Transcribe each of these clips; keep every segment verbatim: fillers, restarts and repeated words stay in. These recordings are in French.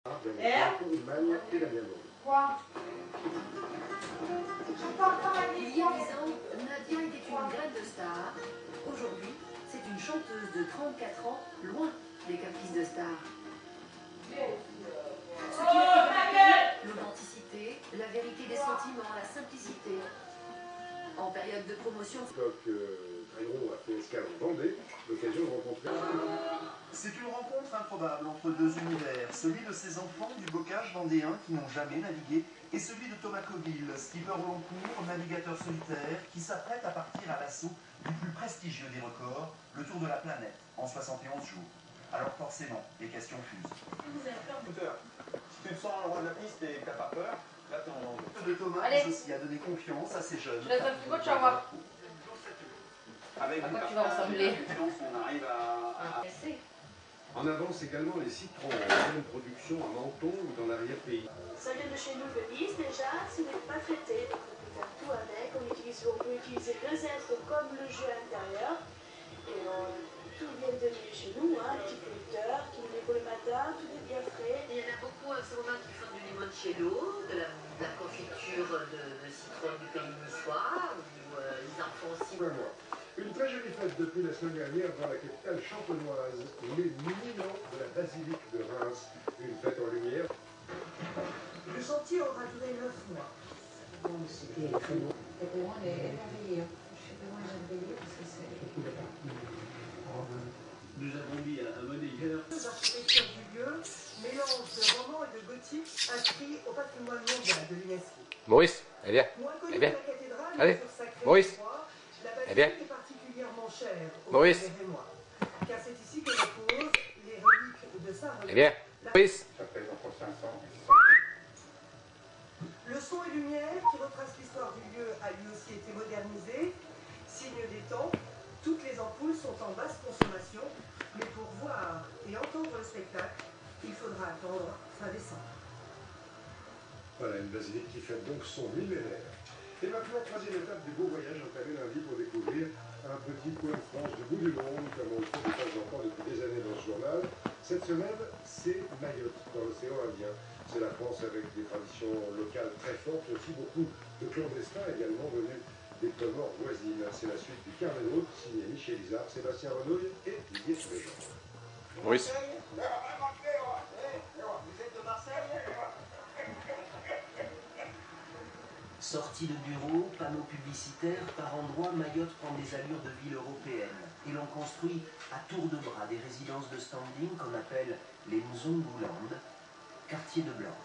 Quoi? Il y a dix ans, Nadia était une graine de star. Aujourd'hui, c'est une chanteuse de trente-quatre ans, loin des caprices de star. Ce qui a fait l'authenticité, la vérité des sentiments, la simplicité. En période de promotion... Dragon a fait escale en Vendée, l'occasion de rencontrer... C'est une rencontre improbable entre deux univers, celui de ces enfants du bocage vendéen qui n'ont jamais navigué, et celui de Thomas Coville, skipper au long cours, navigateur solitaire, qui s'apprête à partir à l'assaut du plus prestigieux des records, le tour de la planète, en soixante et onze jours. Alors forcément, les questions fusent. Vous avez peur de peur. Si tu te sens le roi de la piste et que t'as pas peur, là t'es en danger. De Thomas Allez. aussi a donné confiance à ces jeunes. Je laisse un petit peu de chamois. Avec À du quoi tu partage, vas ressembler? on arrive à... à... En avance également les citrons en pleine production à Menton ou dans l'arrière-pays. Ça vient de chez nous, Venise, déjà, ce n'est pas traité, donc on peut faire tout avec. On, utilise, on peut utiliser le zeste comme le jus à l'intérieur. Et on, tout vient de chez nous, hein, petit producteur qui met pour le matin, tout est bien frais. Il y en a beaucoup en ce moment qui font du limoncello, de la, de la confiture de, de citron du pays niçois, ou euh, ils en font aussi. Une très jolie fête depuis la semaine dernière dans la capitale champenoise, les mille ans de la basilique de Reims. Une fête en lumière. Le chantier aura duré neuf mois. Bon, c'était très beau. Et pour moi, elle est émerveillée. Je suis vraiment émerveillée parce que c'est... Nous avons mis un monnayeur. L'architecture du lieu mélange de roman et de gothique inscrit au patrimoine mondial de l'UNESCO. Maurice, eh bien, Moins connue eh bien, que la cathédrale, allez, mais sur sacrée Maurice, foi, la eh bien, basilique est particulièrement chère aux Maurice, Rémois, car c'est ici que reposent les reliques de Saint eh bien, Maurice. Ça fait entre cinq cents. Le son et lumière qui retrace l'histoire du lieu a lui aussi été modernisé. Signe des temps, toutes les ampoules sont en basse consommation, mais pour voir et entendre le spectacle, il faudra attendre fin décembre. Voilà, une basilique qui fête donc son millénaire. Et maintenant, troisième étape du beau voyage entamé lundi pour découvrir un petit coin de France du bout du monde, comme on le fait de temps en temps depuis des années dans ce journal. Cette semaine, c'est Mayotte, dans l'océan Indien. C'est la France avec des traditions locales très fortes, mais aussi beaucoup de clandestins également venus des Comores voisines. C'est la suite du carnet de route signé Michel Isard, Sébastien Renouille et Didier Souleymane. Maurice. Vous êtes de Marseille? Sortie de bureau, panneaux publicitaires, par endroits, Mayotte prend des allures de ville européenne. Et l'on construit à tour de bras des résidences de standing qu'on appelle les Nzongoland, quartier de Blanc.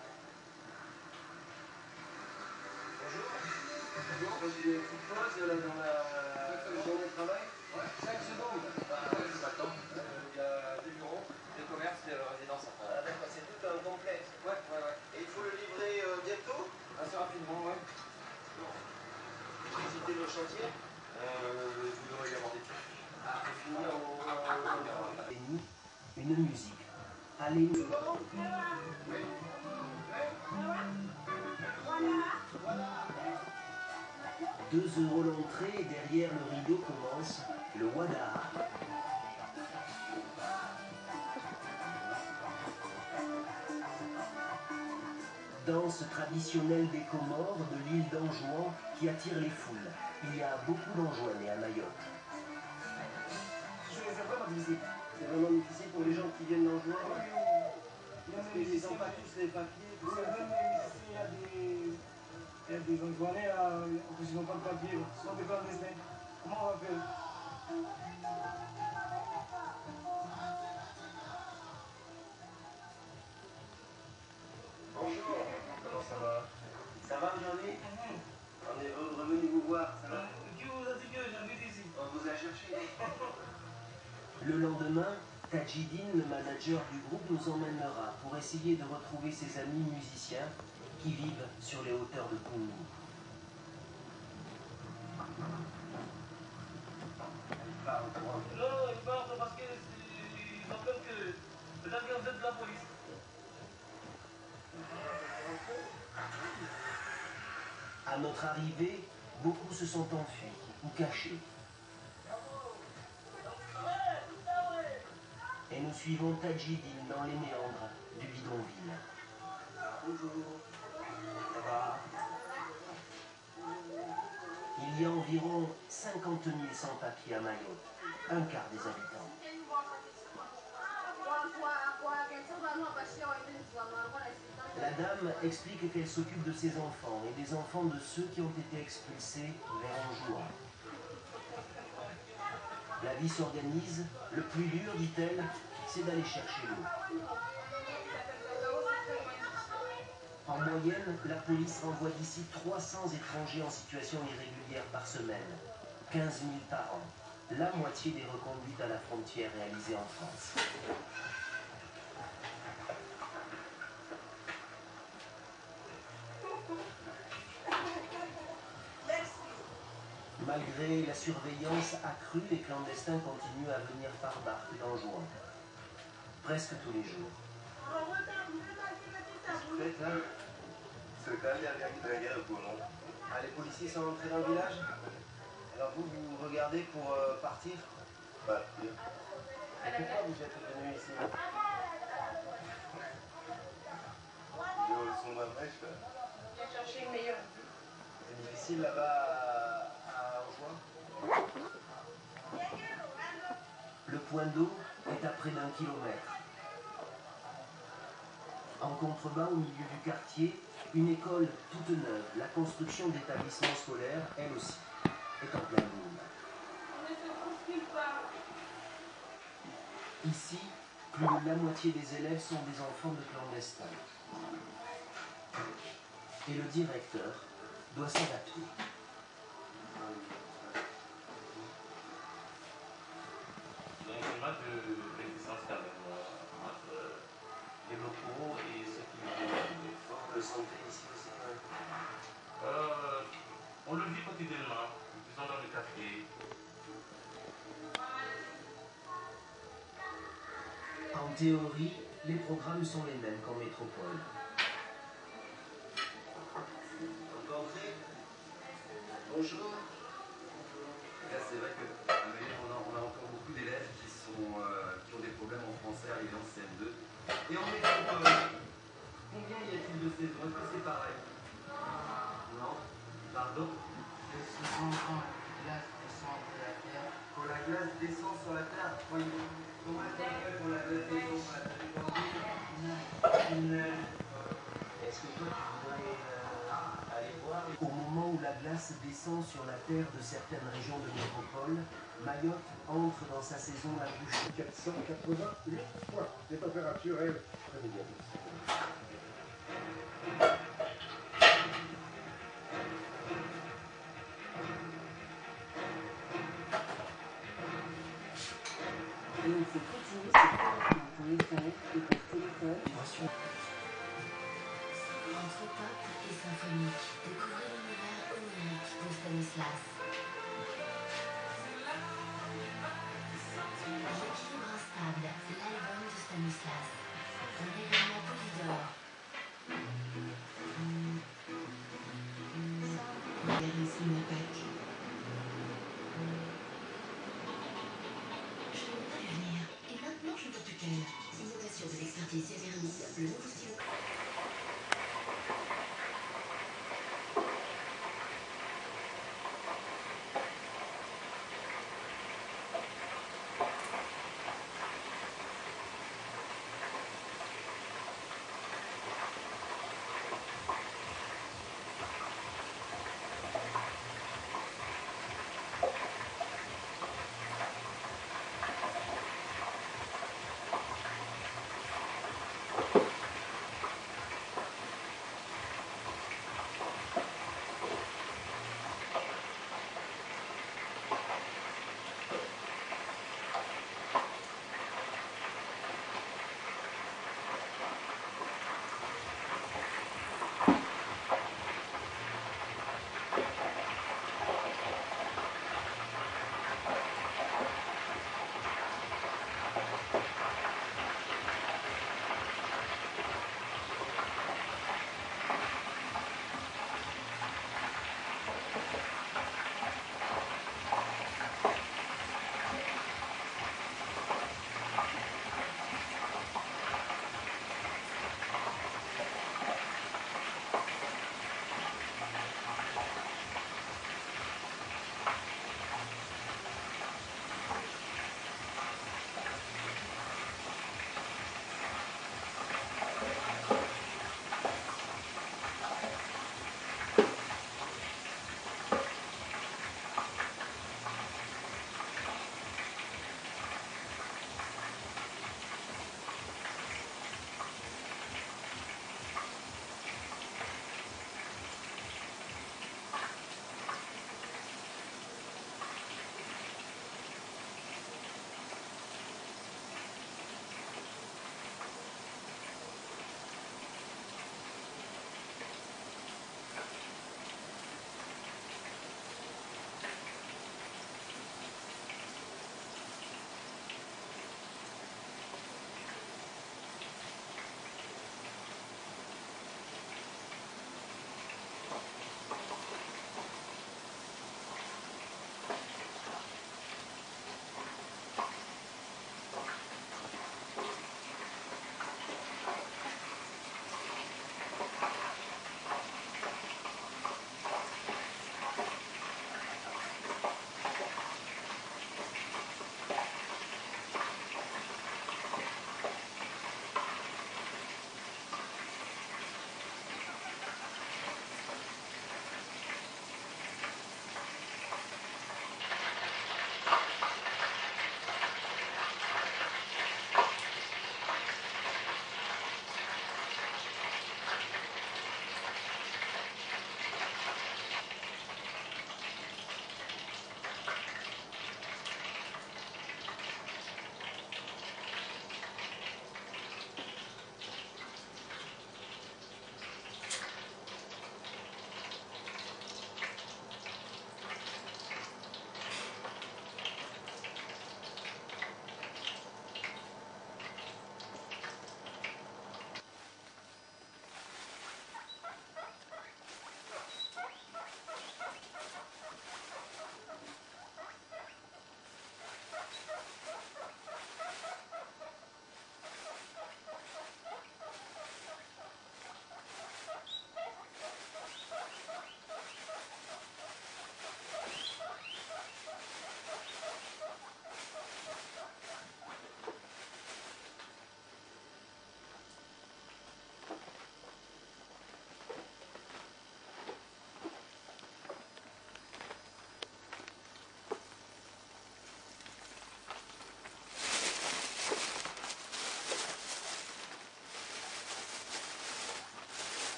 Bonjour. Bonjour. Moi j'ai une petite pause là dans la journée de travail. Ouais, cinq secondes. Bah, ouais, je m'attends. Il y a des bureaux, des commerces, des résidences. Ah, d'accord, c'est tout un complexe. Ouais, ouais, ouais. Et il faut le livrer euh, bientôt? Assez rapidement, ouais. Bon. Visiter le chantier. Euh, vous devriez y avoir des trucs. Ah, et finir au... Et nous, une musique. Allez, nous. Deux euros l'entrée et derrière le rideau commence le Wada. Danse traditionnelle des Comores de l'île d'Anjouan qui attire les foules. Il y a beaucoup d'Anjouanais à Mayotte. C'est vraiment difficile. C'est vraiment difficile pour les gens qui viennent d'Anjouan. Parce qu'ils n'ont pas tous les papiers. Tout ça. Même ici, il y a des, il y a des Anjouanais là, qui n'ont pas de papiers. Ce sont des clandestins. Comment on va faire? Bonjour, comment ça va? Ça va aujourd'hui? On est revenu vous voir, ça va? Qui vous a dit que j'habite ici? On vous a cherché. Le lendemain, Tadjidine, le manager du groupe, nous emmènera pour essayer de retrouver ses amis musiciens qui vivent sur les hauteurs de Koungou. Non, ils partent parce qu'ils ont peur que peut-être que vous êtes de la police. À notre arrivée, beaucoup se sont enfuis ou cachés. Et nous suivons Tadjidine dans les méandres du bidon. bidonville. Bonjour. Ça va? Il y a environ cinquante mille sans-papiers à Mayotte, un quart des habitants. La dame explique qu'elle s'occupe de ses enfants et des enfants de ceux qui ont été expulsés vers Anjouan. La vie s'organise, le plus dur, dit-elle, c'est d'aller chercher l'eau. En moyenne, la police renvoie d'ici trois cents étrangers en situation irrégulière par semaine, quinze mille par an, la moitié des reconduites à la frontière réalisées en France. Malgré la surveillance accrue, les clandestins continuent à venir par barque d'Anjouan, presque tous les jours. Peut-être là. C'est quand même il y a rien qui draguait au non? Ah, les policiers sont rentrés dans le village? Alors vous, vous regardez pour euh, partir? Partir. Et pourquoi vous êtes venu ici? Ils sont dans la brèche, là. Viens chercher une meilleure. C'est difficile là-bas à Anjouan? Le point d'eau est à près d'un kilomètre. En contrebas, au milieu du quartier, une école toute neuve. La construction d'établissements scolaires, elle aussi, est en plein boom. Ici, plus de la moitié des élèves sont des enfants de clandestins. Et le directeur doit s'adapter. Il y a un climat de résistance quand même entre les locaux et ceux qui vivent. Forme de santé ici aussi, ouais. Euh, on le vit quotidiennement, disons dans le quartier. En théorie, les programmes sont les mêmes qu'en métropole. Entrez. Bonjour. Là, c'est vrai qu'à Mayotte, on a, on a encore beaucoup d'élèves qui, sont, euh, qui ont des problèmes en français arrivés en C M deux. Et en métropole, combien y a-t-il de saisons? Est-ce que c'est pareil? Non. Pardon? Ce sont quand la glace descend de la terre. Quand la glace descend sur la terre, voyez. Comment est-ce qu'on fait pour la glace descend sur la terre? Est-ce que toi, tu voudrais euh, aller voir? Au moment où la glace descend sur la terre de certaines régions de métropole, Mayotte entre dans sa saison la plus chaude. quatre cent quatre-vingt-huit fois. Les températures, elles, très négatrices. Et on fait continuer cette formation pour les fêtes et pour téléphone. Entre pop et symphonique, découvrez l'univers onirique de Stanislas. L'équilibre instable, l'album de Stanislas. Un événement polydor. Mécanisme Nepec. Je ne veux pas lui venir. Et maintenant, je ne peux plus qu'elle. Innovation de l'expertise Sévérine, le nouveau stylo.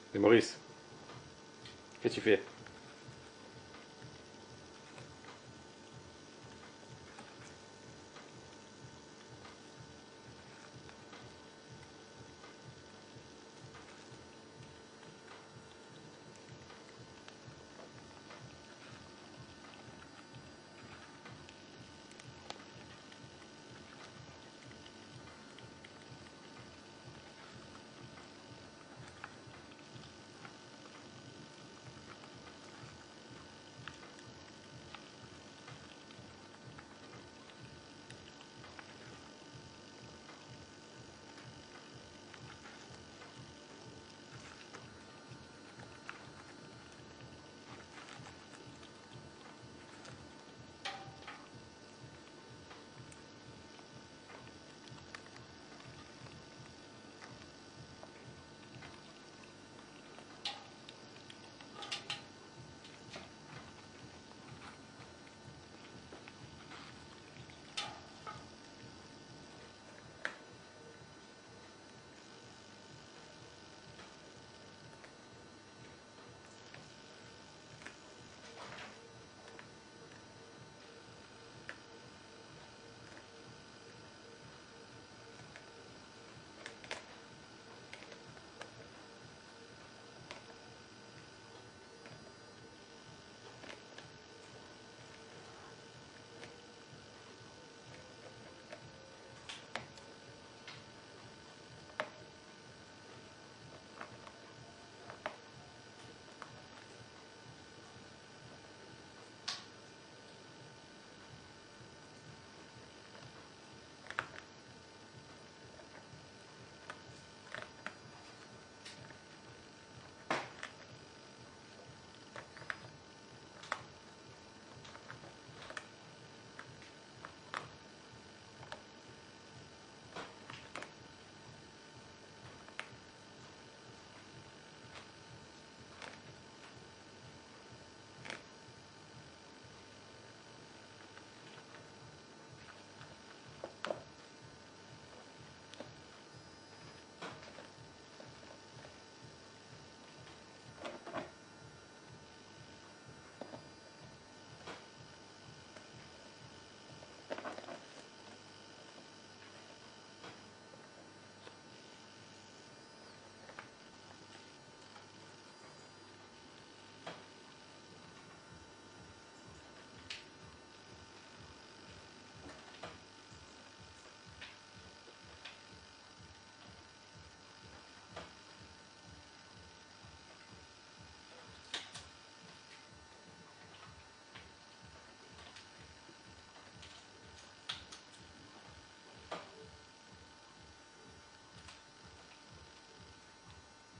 Et Maurice, qu'est-ce que tu fais?